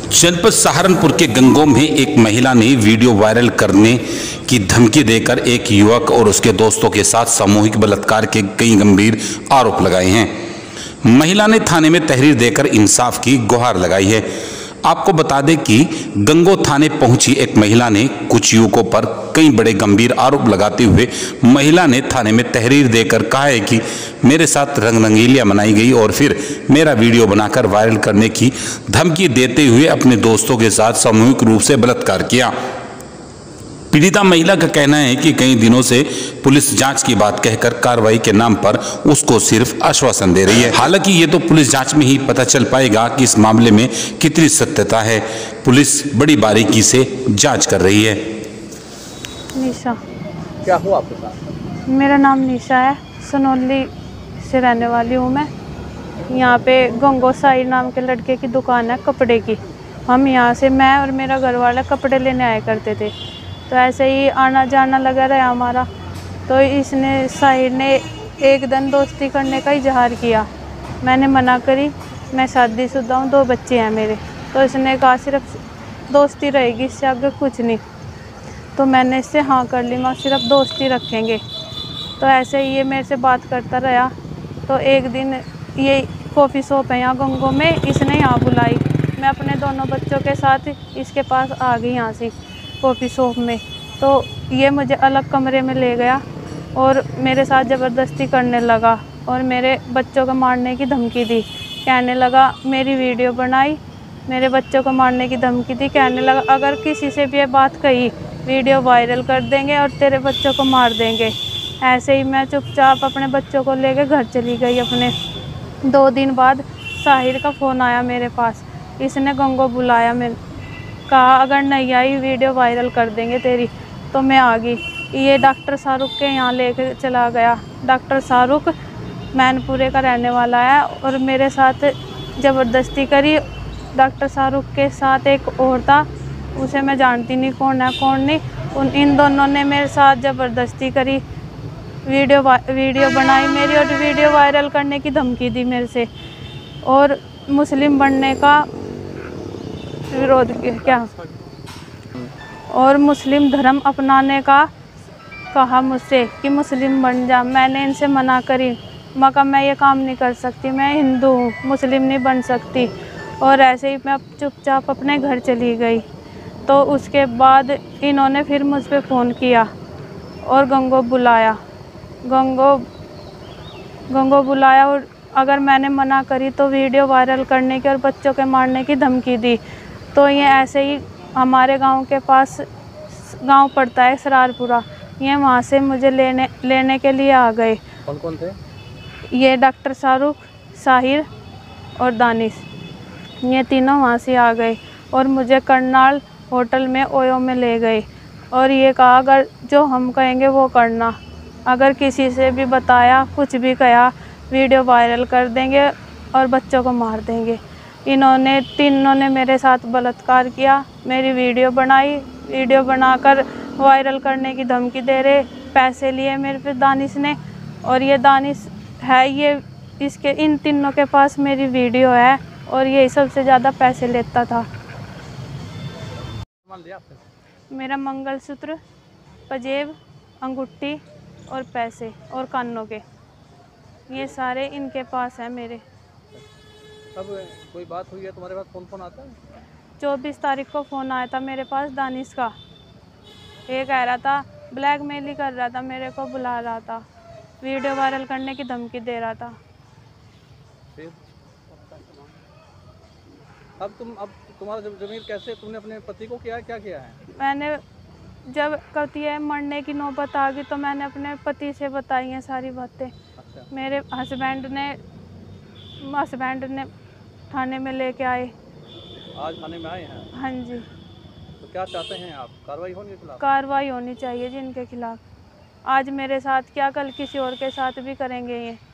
जनपद सहारनपुर के गंगोम में एक महिला ने वीडियो वायरल करने की धमकी देकर एक युवक और उसके दोस्तों के साथ सामूहिक बलात्कार के कई गंभीर आरोप लगाए हैं। महिला ने थाने में तहरीर देकर इंसाफ की गुहार लगाई है। आपको बता दें कि गंगो थाने पहुंची एक महिला ने कुछ युवकों पर कई बड़े गंभीर आरोप लगाते हुए महिला ने थाने में तहरीर देकर कहा है कि मेरे साथ रंगरंगीलियां मनाई गई और फिर मेरा वीडियो बनाकर वायरल करने की धमकी देते हुए अपने दोस्तों के साथ सामूहिक रूप से बलात्कार किया। पीड़िता महिला का कहना है कि कई दिनों से पुलिस जांच की बात कहकर कार्रवाई के नाम पर उसको सिर्फ आश्वासन दे रही है। हालांकि ये तो पुलिस जांच में ही पता चल पाएगा कि इस मामले में कितनी सत्यता है। पुलिस बड़ी बारीकी से जांच कर रही है। निशा, क्या हुआ आपके साथ? मेरा नाम निशा है, सनौली से रहने वाली हूँ मैं। यहाँ पे गंगो साई नाम के लड़के की दुकान है कपड़े की। हम यहाँ से मैं और मेरा घर वाला कपड़े लेने आया करते थे, तो ऐसे ही आना जाना लगा रहा हमारा। तो इसने साहिर ने एक दिन दोस्ती करने का इजहार किया। मैंने मना करी, मैं शादीशुदा हूँ, 2 बच्चे हैं मेरे। तो इसने कहा सिर्फ दोस्ती रहेगी, इससे आगे कुछ नहीं। तो मैंने इससे हाँ कर ली, मैं सिर्फ दोस्ती रखेंगे। तो ऐसे ही ये मेरे से बात करता रहा। तो एक दिन ये कॉफ़ी शॉप है यहाँ गंगो में, इसने यहाँ बुलाई। मैं अपने दोनों बच्चों के साथ इसके पास आ गई यहाँ से कॉफ़ी शॉप में। तो ये मुझे अलग कमरे में ले गया और मेरे साथ ज़बरदस्ती करने लगा और मेरे बच्चों को मारने की धमकी दी। कहने लगा मेरी वीडियो बनाई, मेरे बच्चों को मारने की धमकी दी। कहने लगा अगर किसी से भी ये बात कही वीडियो वायरल कर देंगे और तेरे बच्चों को मार देंगे। ऐसे ही मैं चुपचाप अपने बच्चों को लेकर घर चली गई अपने। 2 दिन बाद साहिर का फ़ोन आया मेरे पास। इसने गंगो बुलाया, मैं कहा अगर नहीं आई वीडियो वायरल कर देंगे तेरी। तो मैं आ गई। ये डॉक्टर शाहरुख के यहाँ लेके चला गया। डॉक्टर शाहरुख मैनपुरे का रहने वाला है और मेरे साथ ज़बरदस्ती करी। डॉक्टर शाहरुख के साथ एक और था, उसे मैं जानती नहीं कौन है कौन नहीं। इन दोनों ने मेरे साथ ज़बरदस्ती करी, वीडियो बनाई मेरी और वीडियो वायरल करने की धमकी दी मेरे से। और मुस्लिम बनने का विरोध क्या और मुस्लिम धर्म अपनाने का कहा मुझसे कि मुस्लिम बन जा। मैंने इनसे मना करी, मगर मैं ये काम नहीं कर सकती, मैं हिंदू हूँ, मुस्लिम नहीं बन सकती। और ऐसे ही मैं चुपचाप अपने घर चली गई। तो उसके बाद इन्होंने फिर मुझ पे फ़ोन किया और गंगो बुलाया और अगर मैंने मना करी तो वीडियो वायरल करने की और बच्चों के मारने की धमकी दी। तो ये ऐसे ही हमारे गांव के पास गांव पड़ता है सरारपुरा, ये वहाँ से मुझे लेने के लिए आ गए। कौन कौन थे? ये डॉक्टर शाहरुख, साहिर और दानिश, ये तीनों वहाँ से आ गए और मुझे करनाल होटल में ओयो में ले गए। और ये कहा अगर जो हम कहेंगे वो करना, अगर किसी से भी बताया कुछ भी कहा वीडियो वायरल कर देंगे और बच्चों को मार देंगे। इन्होंने तीनों ने मेरे साथ बलात्कार किया, मेरी वीडियो बनाई, वीडियो बनाकर वायरल करने की धमकी दे रहे, पैसे लिए मेरे पे दानिश ने। और ये दानिश है, ये इसके इन तीनों के पास मेरी वीडियो है और ये सबसे ज़्यादा पैसे लेता था। मेरा मंगलसूत्र, पजेब, अंगूठी और पैसे और कानों के, ये सारे इनके पास है मेरे। अब कोई बात हुई है तुम्हारे पास? फोन आता है? 24 तारीख को फ़ोन आया था मेरे पास दानिश का। ये कह रहा था, ब्लैकमेल ही कर रहा था, मेरे को बुला रहा था, वीडियो वायरल करने की धमकी दे रहा था। फिर अब तुम्हारा ज़मीर कैसे, तुमने अपने पति को क्या किया है? मैंने जब कहती है मरने की नौबत आ गई तो मैंने अपने पति से बताई हैं सारी बातें। अच्छा। मेरे हस्बैंड ने थाने में लेके आए। आज थाने में आए हैं? हाँ जी। तो क्या चाहते हैं आप? कार्रवाई होने के खिलाफ? कार्रवाई होनी चाहिए जिनके खिलाफ। आज मेरे साथ क्या, कल किसी और के साथ भी करेंगे ये।